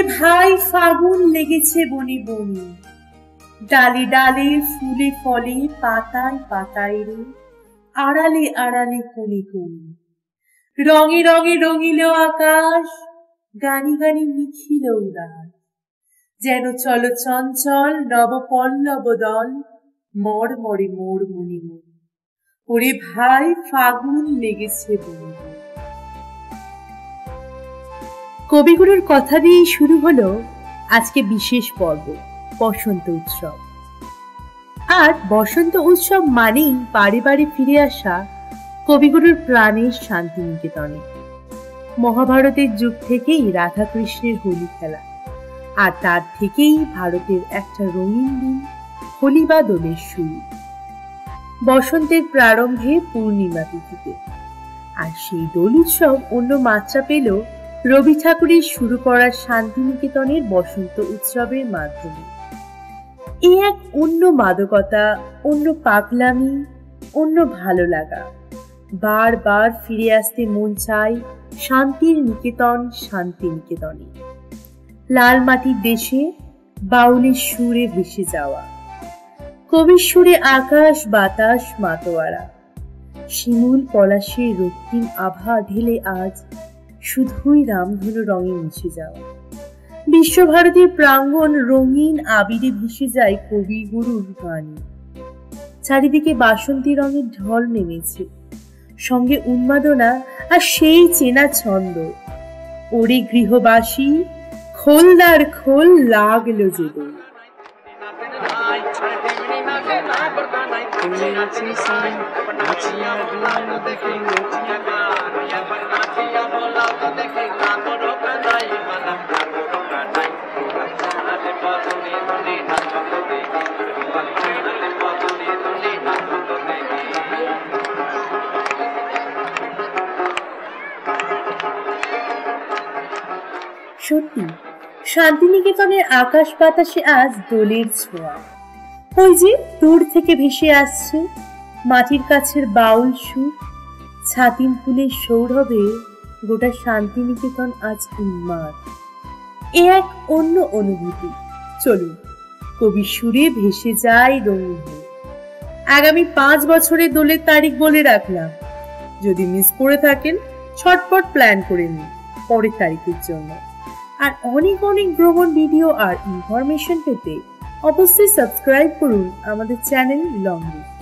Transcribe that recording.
ভাই ফাগুন লেগেছে বনে বনে, ডালে ডালে ফুলে ফলে পাতায় পাতায় রে, আড়ালে আড়ালে কোণে কোণে, রঙে রঙে রঙিল আকাশ, গানি গানি নিখিল উদাস, যেন চল চঞ্চল নব পল্লব দল, মর মরে মোর মনে মনে, ওরে ভাই ফাগুন লেগেছে বনে বনে। কবিগুরুর কথা দিয়েই শুরু হলো আজকে বিশেষ পর্ব বসন্ত উৎসব। আর বসন্ত উৎসব মানেই বাড়ি বাড়ি ফিরে আসা কবিগুরুর প্রাণের শান্তিনিকেতনে। মহাভারতের যুগ থেকেই রাধা কৃষ্ণের হোলি খেলা, আর তার থেকেই ভারতের একটা রঙিন দিন হোলি বা দোলের শুরু, বসন্তের প্রারম্ভে পূর্ণিমা তিথিতে। আর সেই দোল উৎসব অন্য মাত্রা পেল রবি ঠাকুরের শুরু করা শান্তিনিকেতনের বসন্ত উৎসবের মাধ্যমে। এ এক অন্য মাদকতা, অন্য পাগলামি, অন্য ভালো লাগা। বারবার ফিরে আসতে মন চায় শান্তির নিকেতন শান্তিনিকেতনে। লাল মাটির দেশে বাউলের সুরে ভেসে যাওয়া, কবির সুরে আকাশ বাতাস মাতোয়ারা, শিমুল পলাশের রক্তিম আভা ঢেলে আজ শুধুই রামধনু রঙে মিশে যাওয়া। বিশ্বভারতীর প্রাঙ্গণ রঙিন আবিরে ভেসে যায় কবিগুরুর গানে। চারিদিকে বাসন্তী রঙের ঢল নেমেছে, সঙ্গে উন্মাদনা আর সেই চেনা ছন্দ, ওরে গৃহবাসী খোলদার খোল লাগলো যে দোল। সত্যি শান্তিনিকেতনের আকাশ বাতাসে আজ দোলের ছোঁয়া। ওই যে দূর থেকে ভেসে আসছে মাটির কাছের বাউল সুর, ছাতিম ফুলের সৌরভে গোটা শান্তিনিকেতন আজ উন্মাদ। এ এক অন্য অনুভূতি। চলুন কবির সুরে ভেসে যায় রঙিন হয়ে। আগামী 5 বছরের দোলের তারিখ বলে রাখলাম, যদি মিস করে থাকেন ছটপট প্ল্যান করে নিন পরের তারিখের জন্য। আর অনেক অনেক ভ্রমণ ভিডিও আর ইনফরমেশন পেতে অবশ্যই সাবস্ক্রাইব করুন আমাদের চ্যানেল লংলি।